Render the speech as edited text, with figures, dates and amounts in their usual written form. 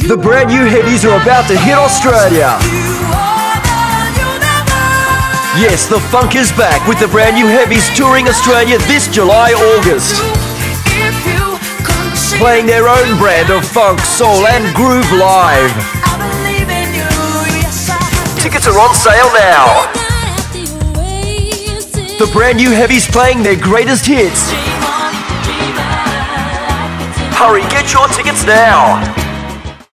The brand new Heavies are about to hit Australia. Yes, the funk is back with the brand new Heavies touring Australia this July, August. Playing their own brand of funk, soul and groove live. Tickets are on sale now. The brand new Heavies playing their greatest hits. Hurry, get your tickets now.